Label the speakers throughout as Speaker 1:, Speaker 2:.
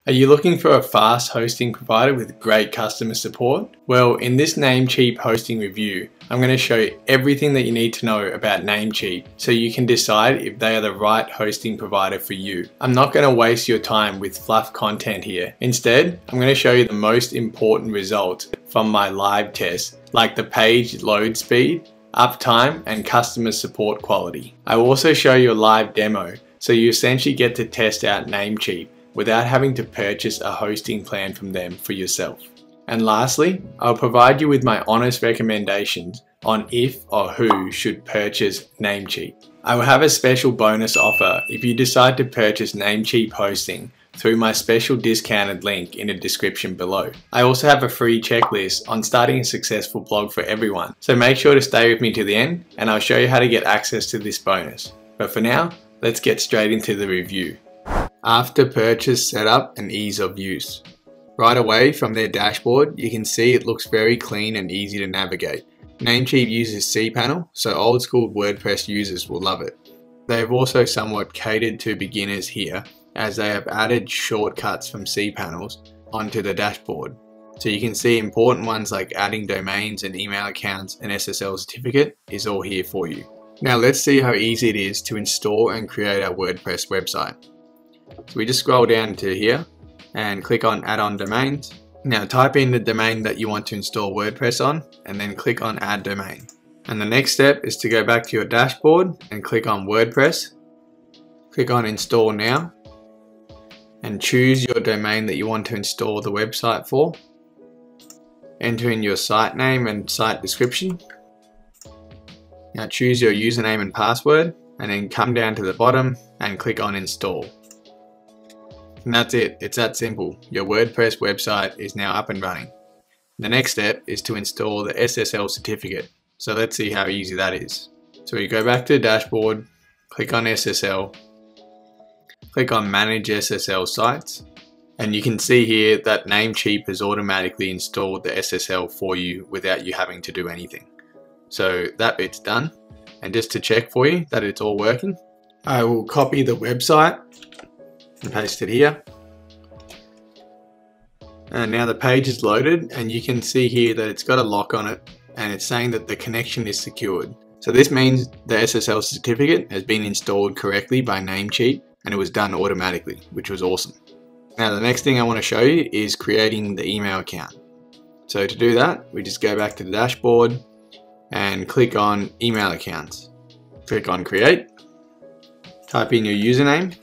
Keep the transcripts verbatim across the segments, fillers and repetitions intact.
Speaker 1: Are you looking for a fast hosting provider with great customer support? Well, in this Namecheap hosting review, I'm going to show you everything that you need to know about Namecheap so you can decide if they are the right hosting provider for you. I'm not going to waste your time with fluff content here. Instead, I'm going to show you the most important results from my live tests, like the page load speed, uptime, and customer support quality. I will also show you a live demo, so you essentially get to test out Namecheap without having to purchase a hosting plan from them for yourself. And lastly, I'll provide you with my honest recommendations on if or who should purchase Namecheap. I will have a special bonus offer if you decide to purchase Namecheap hosting through my special discounted link in the description below. I also have a free checklist on starting a successful blog for everyone, so make sure to stay with me to the end and I'll show you how to get access to this bonus. But for now, let's get straight into the review. After purchase setup and ease of use. Right away from their dashboard, you can see it looks very clean and easy to navigate. Namecheap uses cPanel, so old school WordPress users will love it. They have also somewhat catered to beginners here, as they have added shortcuts from cPanels onto the dashboard. So you can see important ones like adding domains and email accounts and S S L certificate is all here for you. Now let's see how easy it is to install and create our WordPress website. So we just scroll down to here and click on add-on domains. Now type in the domain that you want to install WordPress on and then click on add domain. And the next step is to go back to your dashboard and click on WordPress. Click on install now and choose your domain that you want to install the website for. Enter in your site name and site description. Now choose your username and password and then come down to the bottom and click on install. And that's it, it's that simple. Your WordPress website is now up and running. The next step is to install the S S L certificate. So let's see how easy that is. So we go back to the dashboard, click on S S L, click on manage S S L sites, and you can see here that Namecheap has automatically installed the S S L for you without you having to do anything. So that bit's done. And just to check for you that it's all working, I will copy the website and paste it here. And now the page is loaded and you can see here that it's got a lock on it and it's saying that the connection is secured. So this means the S S L certificate has been installed correctly by Namecheap and it was done automatically, which was awesome. Now the next thing I want to show you is creating the email account. So to do that, we just go back to the dashboard and click on email accounts. Click on create, type in your username,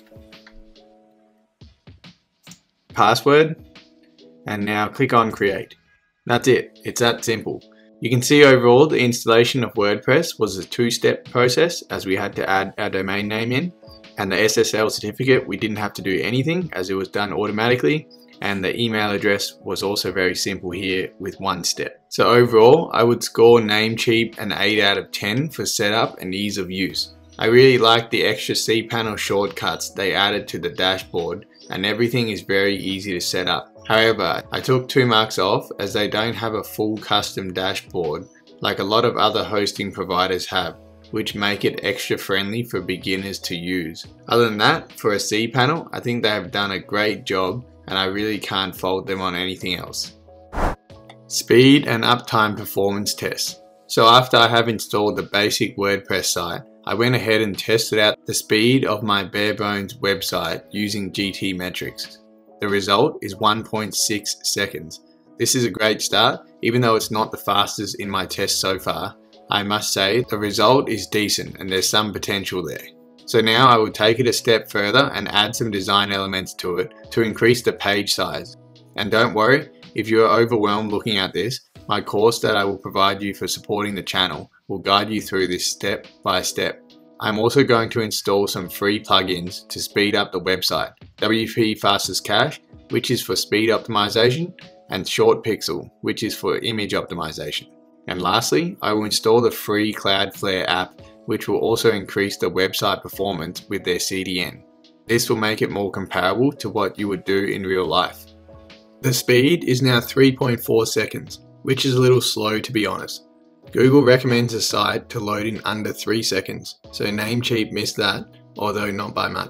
Speaker 1: password, and now click on create. That's it, it's that simple. You can see overall the installation of WordPress was a two-step process as we had to add our domain name in, and the S S L certificate we didn't have to do anything as it was done automatically, and the email address was also very simple here with one step. So overall I would score Namecheap an eight out of ten for setup and ease of use. I really like the extra cPanel shortcuts they added to the dashboard and everything is very easy to set up. However, I took two marks off as they don't have a full custom dashboard like a lot of other hosting providers have, which make it extra friendly for beginners to use. Other than that, for a cPanel, I think they have done a great job and I really can't fault them on anything else. Speed and uptime performance tests. So after I have installed the basic WordPress site, I went ahead and tested out the speed of my bare bones website using G T metrics. The result is one point six seconds. This is a great start, even though it's not the fastest in my test so far. I must say the result is decent and there's some potential there. So now I will take it a step further and add some design elements to it to increase the page size. And don't worry, if you are overwhelmed looking at this, my course that I will provide you for supporting the channel will guide you through this step by step. I'm also going to install some free plugins to speed up the website. W P Fastest Cache, which is for speed optimization, and Short Pixel, which is for image optimization. And lastly, I will install the free Cloudflare app, which will also increase the website performance with their C D N. This will make it more comparable to what you would do in real life. The speed is now three point four seconds, which is a little slow to be honest. Google recommends a site to load in under three seconds, so Namecheap missed that, although not by much.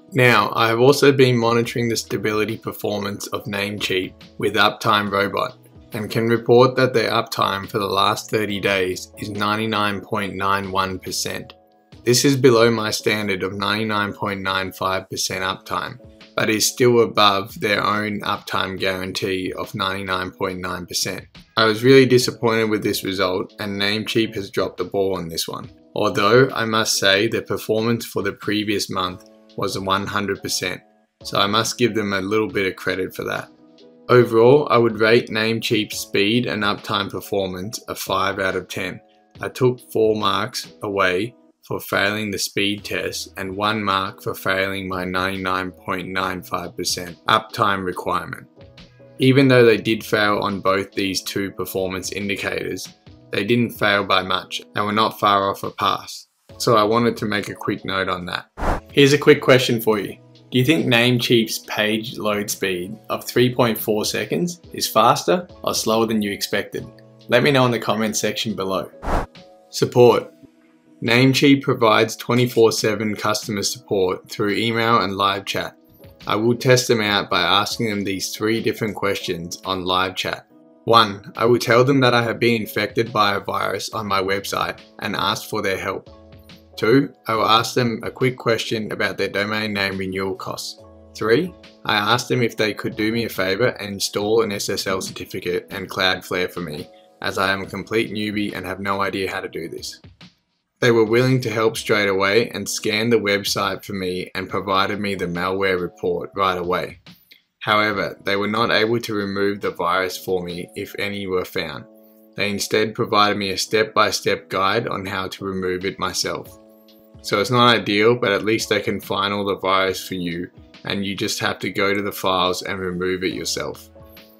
Speaker 1: Now, I have also been monitoring the stability performance of Namecheap with Uptime Robot and can report that their uptime for the last thirty days is ninety-nine point nine one percent. This is below my standard of ninety-nine point nine five percent uptime, but is still above their own uptime guarantee of ninety-nine point nine percent. I was really disappointed with this result, and Namecheap has dropped the ball on this one. Although I must say the performance for the previous month was one hundred percent, so I must give them a little bit of credit for that. Overall, I would rate Namecheap's speed and uptime performance a five out of ten. I took four marks away for failing the speed test and one mark for failing my ninety-nine point nine five percent uptime requirement. Even though they did fail on both these two performance indicators, they didn't fail by much and were not far off a pass. So I wanted to make a quick note on that. Here's a quick question for you. Do you think Namecheap's page load speed of three point four seconds is faster or slower than you expected? Let me know in the comments section below. Support. Namecheap provides twenty-four seven customer support through email and live chat. I will test them out by asking them these three different questions on live chat. one. I will tell them that I have been infected by a virus on my website and ask for their help. two. I will ask them a quick question about their domain name renewal costs. three. I asked them if they could do me a favor and install an S S L certificate and Cloudflare for me, as I am a complete newbie and have no idea how to do this. They were willing to help straight away and scanned the website for me and provided me the malware report right away. However, they were not able to remove the virus for me if any were found. They instead provided me a step-by-step guide on how to remove it myself. So it's not ideal, but at least they can find all the virus for you and you just have to go to the files and remove it yourself.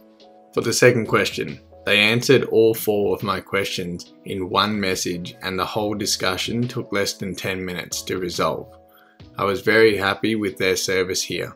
Speaker 1: For the second question, they answered all four of my questions in one message and the whole discussion took less than ten minutes to resolve. I was very happy with their service here.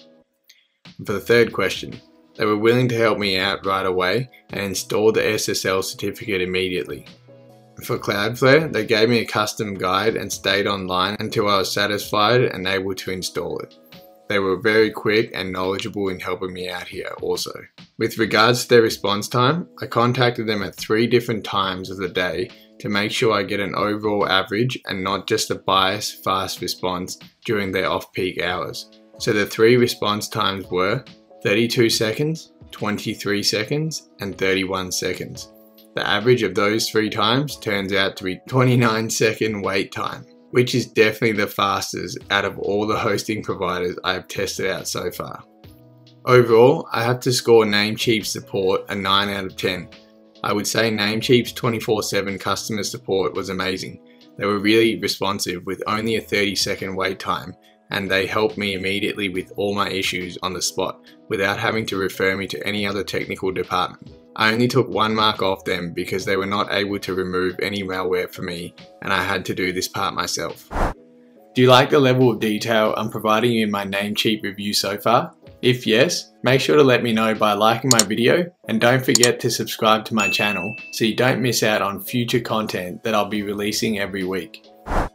Speaker 1: And for the third question, they were willing to help me out right away and install the S S L certificate immediately. For Cloudflare, they gave me a custom guide and stayed online until I was satisfied and able to install it. They were very quick and knowledgeable in helping me out here also. With regards to their response time, I contacted them at three different times of the day to make sure I get an overall average and not just a biased fast response during their off-peak hours. So the three response times were thirty-two seconds, twenty-three seconds, and thirty-one seconds. The average of those three times turns out to be twenty-nine second wait time, which is definitely the fastest out of all the hosting providers I have tested out so far. Overall, I have to score Namecheap's support a nine out of ten. I would say Namecheap's twenty-four seven customer support was amazing. They were really responsive with only a thirty second wait time, and they helped me immediately with all my issues on the spot without having to refer me to any other technical department. I only took one mark off them because they were not able to remove any malware for me and I had to do this part myself. Do you like the level of detail I'm providing you in my Namecheap review so far? If yes, make sure to let me know by liking my video and don't forget to subscribe to my channel so you don't miss out on future content that I'll be releasing every week.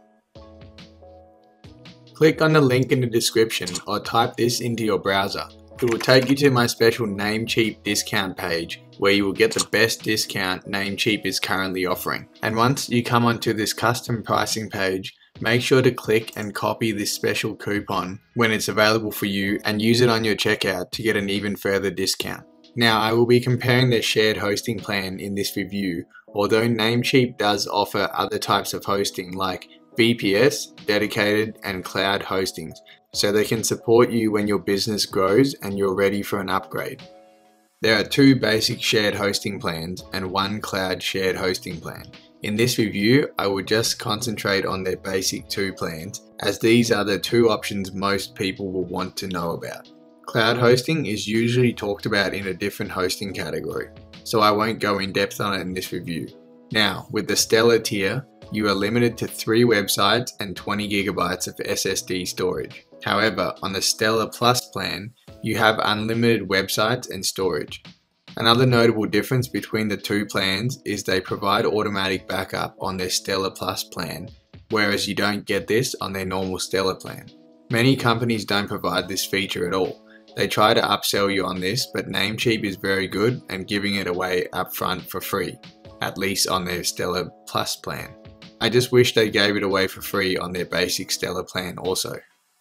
Speaker 1: Click on the link in the description or type this into your browser. It will take you to my special Namecheap discount page where you will get the best discount Namecheap is currently offering. And once you come onto this custom pricing page, make sure to click and copy this special coupon when it's available for you and use it on your checkout to get an even further discount. Now I will be comparing their shared hosting plan in this review, although Namecheap does offer other types of hosting like V P S, dedicated and cloud hostings, so they can support you when your business grows and you're ready for an upgrade. There are two basic shared hosting plans and one cloud shared hosting plan. In this review, I will just concentrate on their basic two plans, as these are the two options most people will want to know about. Cloud hosting is usually talked about in a different hosting category, so I won't go in depth on it in this review. Now, with the Stellar tier, you are limited to three websites and twenty gigabytes of S S D storage. However, on the Stellar Plus plan, you have unlimited websites and storage. Another notable difference between the two plans is they provide automatic backup on their Stellar Plus plan, whereas you don't get this on their normal Stellar plan. Many companies don't provide this feature at all. They try to upsell you on this, but Namecheap is very good and giving it away upfront for free, at least on their Stellar Plus plan. I just wish they gave it away for free on their basic Stellar plan also.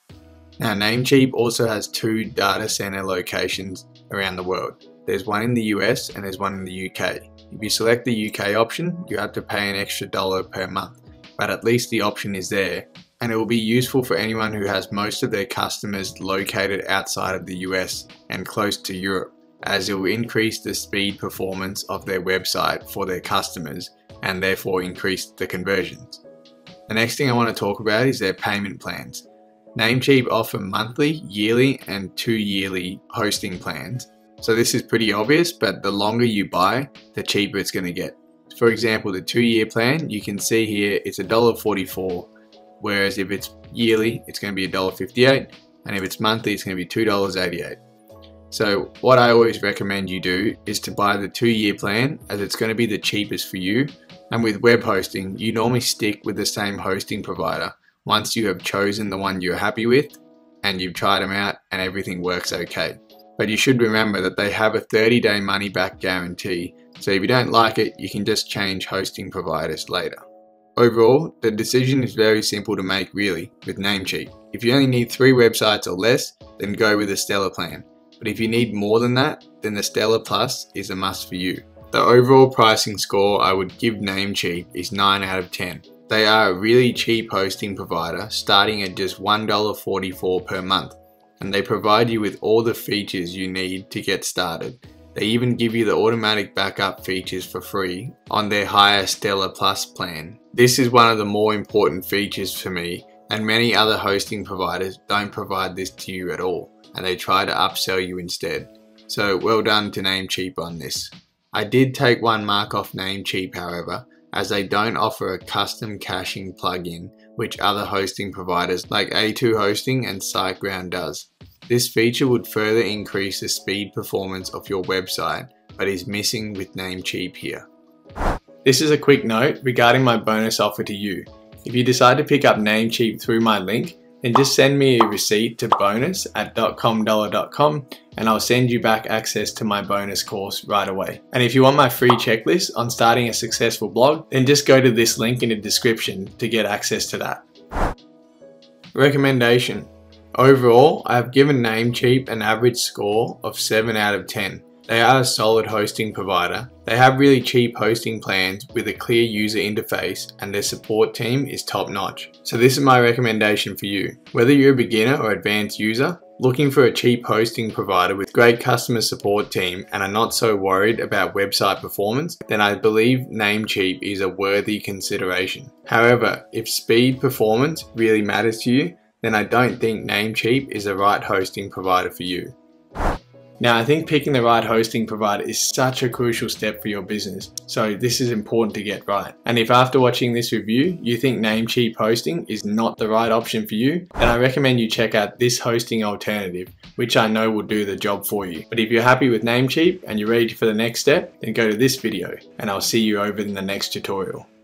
Speaker 1: Now Namecheap also has two data center locations around the world. There's one in the U S and there's one in the U K. If you select the U K option, you have to pay an extra dollar per month, but at least the option is there, and it will be useful for anyone who has most of their customers located outside of the U S and close to Europe, as it will increase the speed performance of their website for their customers and therefore increase the conversions. The next thing I want to talk about is their payment plans. Namecheap offer monthly, yearly and two yearly hosting plans. So this is pretty obvious, but the longer you buy, the cheaper it's going to get. For example, the two year plan, you can see here it's one dollar forty-four, whereas if it's yearly, it's going to be one dollar fifty-eight, and if it's monthly, it's going to be two dollars eighty-eight. So what I always recommend you do is to buy the two year plan, as it's going to be the cheapest for you. And with web hosting, you normally stick with the same hosting provider once you have chosen the one you're happy with and you've tried them out and everything works okay. But you should remember that they have a thirty day money back guarantee, so if you don't like it, you can just change hosting providers later. Overall, the decision is very simple to make really with Namecheap. If you only need three websites or less, then go with the Stellar plan. But if you need more than that, then the Stellar Plus is a must for you. The overall pricing score I would give Namecheap is nine out of ten. They are a really cheap hosting provider, starting at just one dollar forty-four per month, and they provide you with all the features you need to get started. They even give you the automatic backup features for free on their higher Stellar Plus plan. This is one of the more important features for me, and many other hosting providers don't provide this to you at all, and they try to upsell you instead. So well done to Namecheap on this. I did take one mark off Namecheap however, as they don't offer a custom caching plugin which other hosting providers like A two Hosting and SiteGround does. This feature would further increase the speed performance of your website, but is missing with Namecheap here. This is a quick note regarding my bonus offer to you. If you decide to pick up Namecheap through my link, then just send me a receipt to bonus at dotcom dollar dot com and I'll send you back access to my bonus course right away. And if you want my free checklist on starting a successful blog, then just go to this link in the description to get access to that. Recommendation. Overall, I have given Namecheap an average score of seven out of ten. They are a solid hosting provider. They have really cheap hosting plans with a clear user interface, and their support team is top notch. So this is my recommendation for you. Whether you're a beginner or advanced user, looking for a cheap hosting provider with great customer support team and are not so worried about website performance, then I believe Namecheap is a worthy consideration. However, if speed performance really matters to you, then I don't think Namecheap is the right hosting provider for you. Now, I think picking the right hosting provider is such a crucial step for your business, so this is important to get right. And if after watching this review, you think Namecheap Hosting is not the right option for you, then I recommend you check out this hosting alternative, which I know will do the job for you. But if you're happy with Namecheap and you're ready for the next step, then go to this video, and I'll see you over in the next tutorial.